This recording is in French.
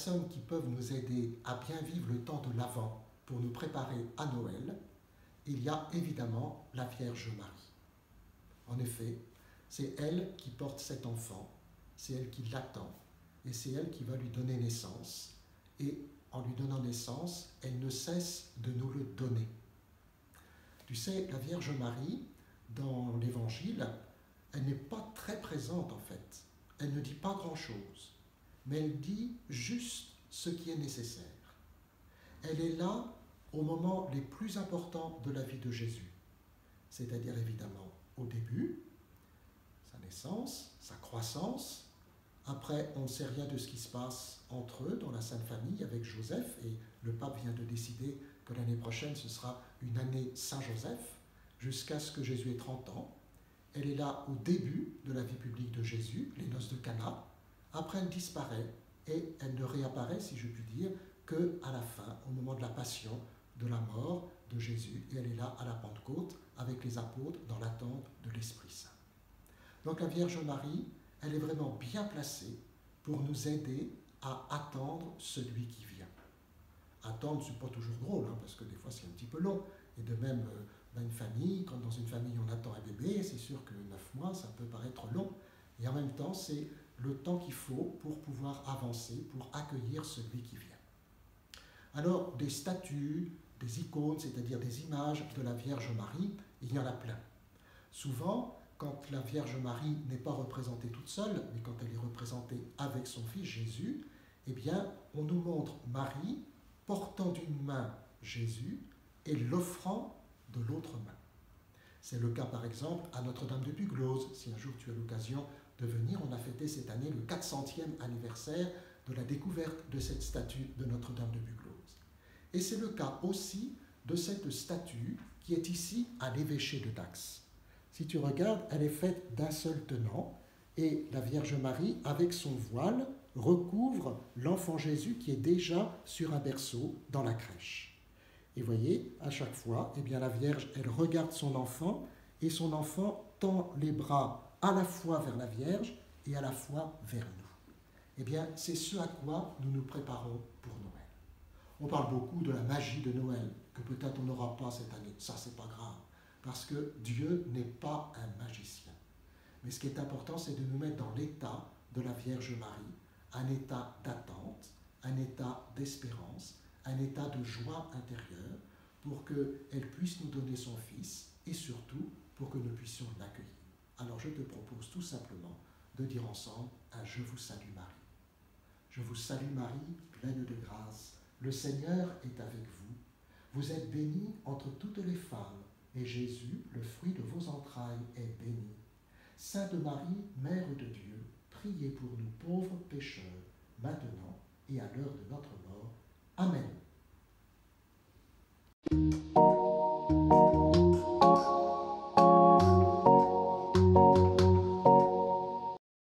personnes qui peuvent nous aider à bien vivre le temps de l'Avent pour nous préparer à Noël, il y a évidemment la Vierge Marie. En effet, c'est elle qui porte cet enfant, c'est elle qui l'attend, et c'est elle qui va lui donner naissance. Et en lui donnant naissance, elle ne cesse de nous le donner. Tu sais, la Vierge Marie, dans l'Évangile, elle n'est pas très présente en fait. Elle ne dit pas grand-chose, mais elle dit juste ce qui est nécessaire. Elle est là au moment les plus importants de la vie de Jésus, c'est-à-dire évidemment au début, sa naissance, sa croissance. Après, on ne sait rien de ce qui se passe entre eux dans la Sainte Famille avec Joseph, et le pape vient de décider que l'année prochaine ce sera une année Saint-Joseph, jusqu'à ce que Jésus ait 30 ans. Elle est là au début de la vie publique de Jésus, les noces de Cana. Après, elle disparaît et elle ne réapparaît, si je puis dire, qu'à la fin, au moment de la passion, de la mort de Jésus. Et elle est là à la Pentecôte avec les apôtres dans l'attente de l'Esprit Saint. Donc la Vierge Marie, elle est vraiment bien placée pour nous aider à attendre celui qui vient. Attendre, ce n'est pas toujours drôle, hein, parce que des fois c'est un petit peu long. Et de même, dans une famille, quand dans une famille on attend un bébé, c'est sûr que 9 mois, ça peut paraître long. Et en même temps, c'est le temps qu'il faut pour pouvoir avancer, pour accueillir celui qui vient. Alors, des statues, des icônes, c'est-à-dire des images de la Vierge Marie, il y en a plein. Souvent, quand la Vierge Marie n'est pas représentée toute seule, mais quand elle est représentée avec son fils Jésus, eh bien, on nous montre Marie portant d'une main Jésus et l'offrant de l'autre main. C'est le cas, par exemple, à Notre-Dame de Buglose. Si un jour tu as l'occasion de venir, on a fêté cette année le 400e anniversaire de la découverte de cette statue de Notre-Dame de Buglose. Et c'est le cas aussi de cette statue qui est ici à l'évêché de Dax. Si tu regardes, elle est faite d'un seul tenant, et la Vierge Marie, avec son voile, recouvre l'enfant Jésus qui est déjà sur un berceau dans la crèche. Et voyez, à chaque fois, eh bien, la Vierge, elle regarde son enfant, et son enfant tend les bras à la fois vers la Vierge et à la fois vers nous. Eh bien, c'est ce à quoi nous nous préparons pour Noël. On parle beaucoup de la magie de Noël, que peut-être on n'aura pas cette année. Ça, c'est pas grave, parce que Dieu n'est pas un magicien. Mais ce qui est important, c'est de nous mettre dans l'état de la Vierge Marie, un état d'attente, un état d'espérance, un état de joie intérieure, pour qu'elle puisse nous donner son Fils, et surtout pour que nous puissions l'accueillir. Alors je te propose tout simplement de dire ensemble un « Je vous salue Marie ». Je vous salue Marie, pleine de grâce, le Seigneur est avec vous. Vous êtes bénie entre toutes les femmes, et Jésus, le fruit de vos entrailles, est béni. Sainte Marie, Mère de Dieu, priez pour nous pauvres pécheurs, maintenant et à l'heure de notre mort. Amen.